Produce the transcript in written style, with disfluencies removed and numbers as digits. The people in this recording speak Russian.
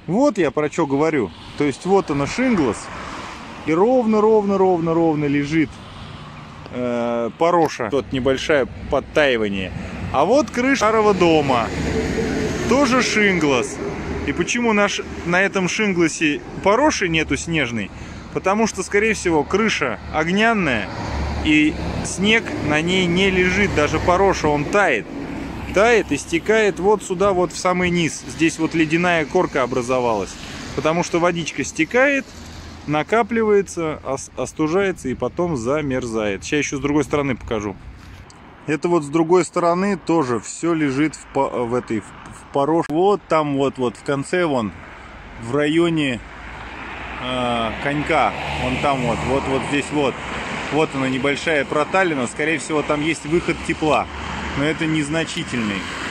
Вот я про что говорю. То есть вот она шинглас. И ровно лежит пороша. Тут небольшое подтаивание. А вот крыша старого дома. Тоже шинглас. И почему на этом шингласе пороши нету снежной? Потому что, скорее всего, крыша огнянная. И снег на ней не лежит. Даже пороша, он тает. Тает и стекает вот сюда, вот в самый низ. Здесь вот ледяная корка образовалась. Потому что водичка стекает, накапливается, остужается и потом замерзает. Сейчас еще с другой стороны покажу. Это вот с другой стороны тоже все лежит в пороше. Вот там вот в конце, вон в районе конька, вон там вот здесь вот она небольшая проталина. Скорее всего, там есть выход тепла, но это незначительный.